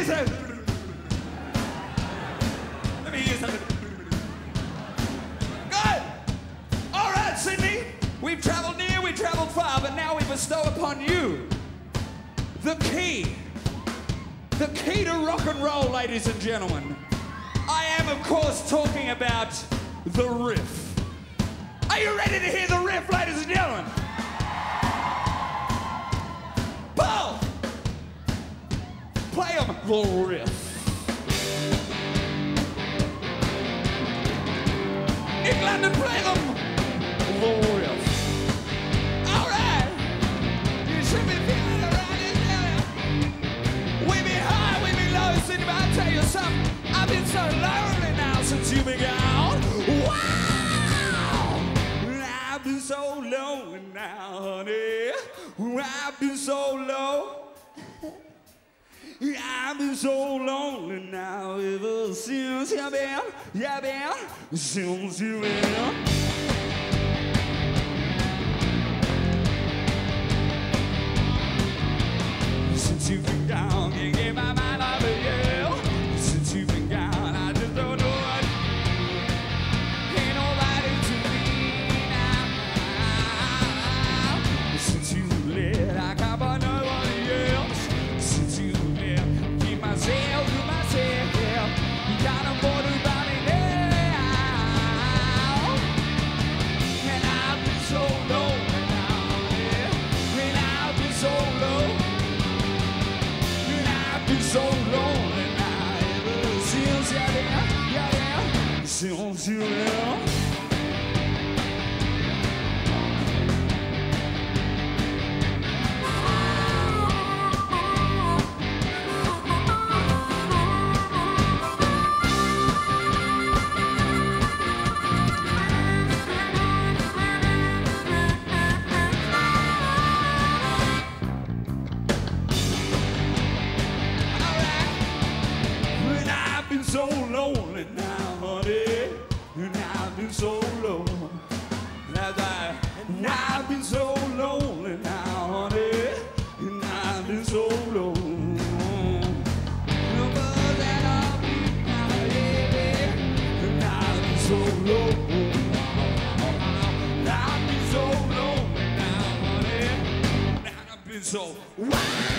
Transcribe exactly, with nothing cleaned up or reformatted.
some. Let me hear something. Good. All right, Sydney. We've traveled near, we've traveled far, but now we bestow upon you the key. The key to rock and roll, ladies and gentlemen. I am, of course, talking about the riff. Are you ready to hear the riff, ladies and gentlemen? Paul! Play them the riff. Nick London, play them the riff. All right. You should be feeling around this area. We've been high, we've been low. Cindy, I'll tell you something. I've been so lonely now since you've been gone. Wow! I've been so lonely now, honey. I've been so low. I've been so lonely now ever since you've been, you've been, since you've been. Since you've been gone, you gave my mind up a yell. Since you've been gone, I just don't know what. Ain't nobody to me now. Since you left, I can't find no one else. Since you left, keep myself to myself. You got a border about me now. And I've been so low now, yeah. And I've been so low. Been so lonely now ever since you're there, yeah, yeah, since you're there. So lonely now, honey, and I've been so low. That's right. And I've been so lonely now, honey, and I've been so low. But that I'll be now, baby, and I've been so low. And I've been so lonely now, honey, and I've been so.